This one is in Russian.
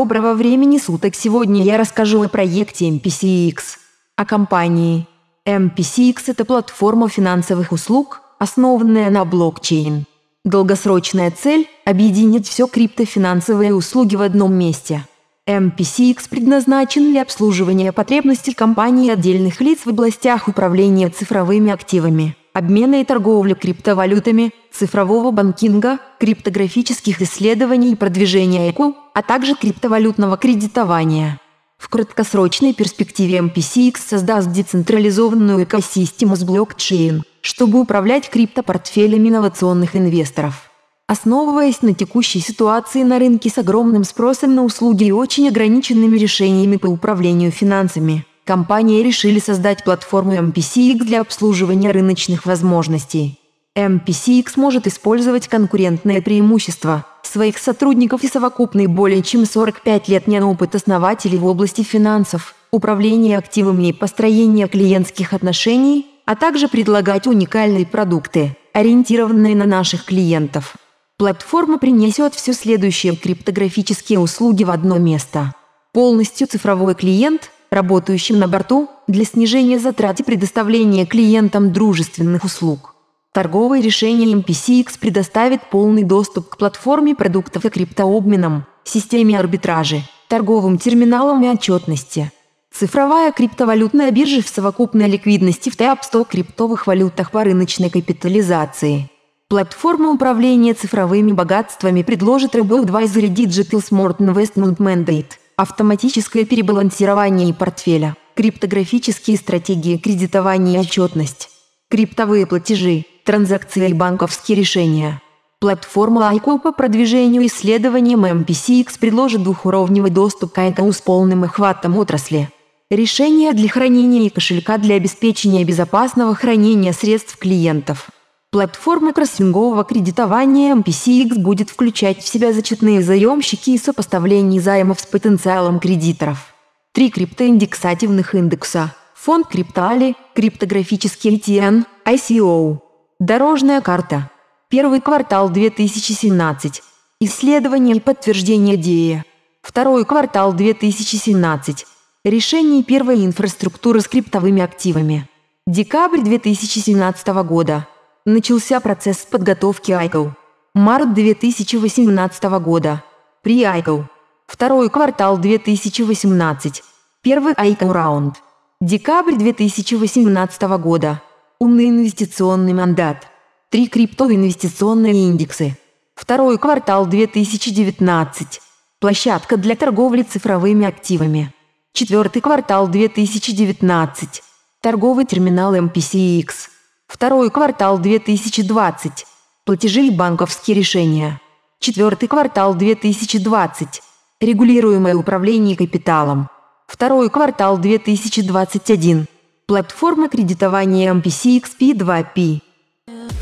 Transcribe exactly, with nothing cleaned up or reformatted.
Доброго времени суток! Сегодня я расскажу о проекте эм пи си икс. О компании. эм пи си икс – это платформа финансовых услуг, основанная на блокчейн. Долгосрочная цель – объединить все криптофинансовые услуги в одном месте. эм пи си икс предназначен для обслуживания потребностей компаний и отдельных лиц в областях управления цифровыми активами, обмена и торговли криптовалютами, цифрового банкинга, криптографических исследований и продвижения ай кью, а также криптовалютного кредитования. В краткосрочной перспективе эм пи си икс создаст децентрализованную экосистему с блокчейн, чтобы управлять криптопортфелями инновационных инвесторов. Основываясь на текущей ситуации на рынке с огромным спросом на услуги и очень ограниченными решениями по управлению финансами, компании решили создать платформу эм пи си икс для обслуживания рыночных возможностей. эм пи си икс может использовать конкурентные преимущества своих сотрудников и совокупный более чем сорок пять летний опыт основателей в области финансов, управления активами и построения клиентских отношений, а также предлагать уникальные продукты, ориентированные на наших клиентов. Платформа принесет все следующие криптографические услуги в одно место. Полностью цифровой клиент, работающий на борту, для снижения затрат и предоставления клиентам дружественных услуг. Торговые решения эм пи си икс предоставит полный доступ к платформе продуктов и криптообменам, системе арбитража, торговым терминалам и отчетности. Цифровая криптовалютная биржа в совокупной ликвидности в топ сто криптовых валютах по рыночной капитализации. Платформа управления цифровыми богатствами предложит Robo-Advisory Digital Smart Investment Mandate, автоматическое перебалансирование портфеля, криптографические стратегии кредитования и отчетность, криптовые платежи, транзакции и банковские решения. Платформа ай кью по продвижению и исследованиям эм пи си икс предложит двухуровневый доступ к ай кью с полным охватом отрасли. Решения для хранения и кошелька для обеспечения безопасного хранения средств клиентов. Платформа кроссингового кредитования эм пи си икс будет включать в себя зачетные заемщики и сопоставление займов с потенциалом кредиторов. Три криптоиндексативных индекса. Фонд Криптали, криптографический ай ти эн, ай си о. Дорожная карта. Первый квартал две тысячи семнадцать. Исследование и подтверждение ди. Второй квартал две тысячи семнадцать. Решение первой инфраструктуры с криптовыми активами. Декабрь две тысячи семнадцатого года. Начался процесс подготовки ай кью. Март две тысячи восемнадцатого года. При-ай кью. Второй квартал две тысячи восемнадцать. Первый ай кью раунд. Декабрь две тысячи восемнадцатого года. Умный инвестиционный мандат. Три криптоинвестиционные индексы. Второй квартал две тысячи девятнадцать. Площадка для торговли цифровыми активами. Четвертый квартал две тысячи девятнадцать. Торговый терминал эм пи си икс. Второй квартал две тысячи двадцать. Платежи и банковские решения. Четвертый квартал две тысячи двадцать. Регулируемое управление капиталом. Второй квартал две тысячи двадцать один. Платформа кредитования эм пи си икс пи два пи.